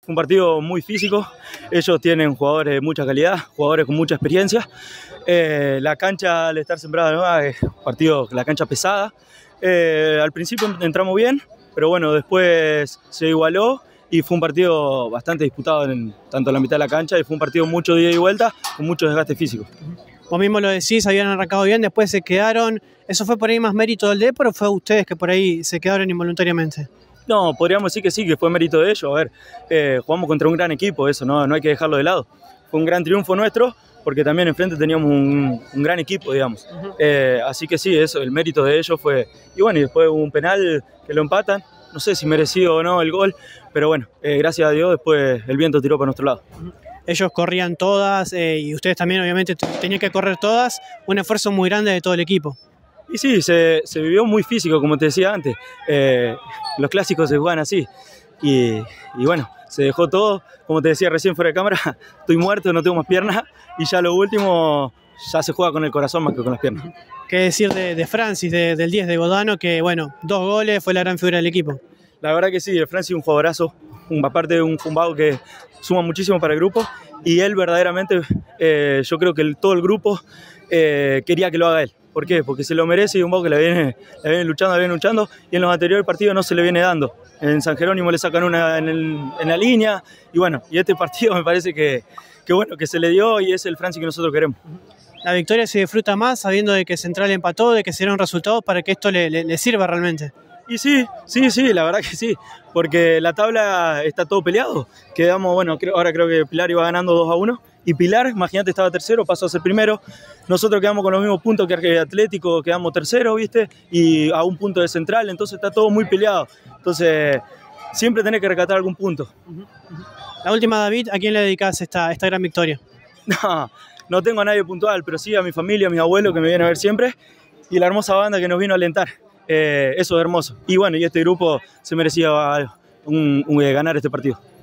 fue un partido muy físico. Ellos tienen jugadores de mucha calidad, jugadores con mucha experiencia. La cancha, al estar sembrada, es un partido, la cancha pesada. Al principio entramos bien, pero bueno, después se igualó y fue un partido bastante disputado tanto en la mitad de la cancha, y fue un partido mucho de ida y vuelta, con mucho desgaste físico. Vos mismo lo decís, habían arrancado bien, después se quedaron. ¿Eso fue por ahí más mérito del Depor o fue ustedes que por ahí se quedaron involuntariamente? No, podríamos decir que sí, que fue mérito de ellos. A ver, jugamos contra un gran equipo, eso no hay que dejarlo de lado. Fue un gran triunfo nuestro, porque también enfrente teníamos un gran equipo, digamos. Así que sí, eso, el mérito de ellos fue... Y bueno, y después hubo un penal que lo empatan. No sé si merecido o no el gol, pero bueno, gracias a Dios después el viento tiró para nuestro lado. Ellos corrían todas y ustedes también obviamente tenían que correr todas, un esfuerzo muy grande de todo el equipo. Y sí, se vivió muy físico, como te decía antes. Los clásicos se juegan así. Y bueno, se dejó todo. Como te decía recién fuera de cámara, estoy muerto, no tengo más piernas. Y ya lo último, ya se juega con el corazón más que con las piernas. ¿Qué decir de Francis, del 10 de Godano, que bueno, 2 goles, fue la gran figura del equipo? La verdad que sí, Francis es un jugadorazo, aparte de un vago que suma muchísimo para el grupo. Y él verdaderamente, yo creo que todo el grupo quería que lo haga él. ¿Por qué? Porque se lo merece y un vago que la viene luchando, y en los anteriores partidos no se le viene dando. En San Jerónimo le sacan una en la línea, y bueno, y este partido me parece que bueno, que se le dio, y es el Francis que nosotros queremos. La victoria se disfruta más sabiendo de que Central empató, de que se dieron resultados para que esto le sirva realmente. Y sí, la verdad que sí, porque la tabla está todo peleado. Quedamos, bueno, ahora creo que Pilar iba ganando 2-1, y Pilar, imagínate, estaba tercero, pasó a ser primero. Nosotros quedamos con los mismos puntos que Atlético, quedamos tercero, ¿viste? Y a un punto de Central, entonces está todo muy peleado. Entonces, siempre tenés que rescatar algún punto. La última, David, ¿a quién le dedicás esta gran victoria? No tengo a nadie puntual, pero sí a mi familia, a mis abuelos que me vienen a ver siempre, y la hermosa banda que nos vino a alentar. Eso es hermoso. Y bueno, y este grupo se merecía ganar este partido.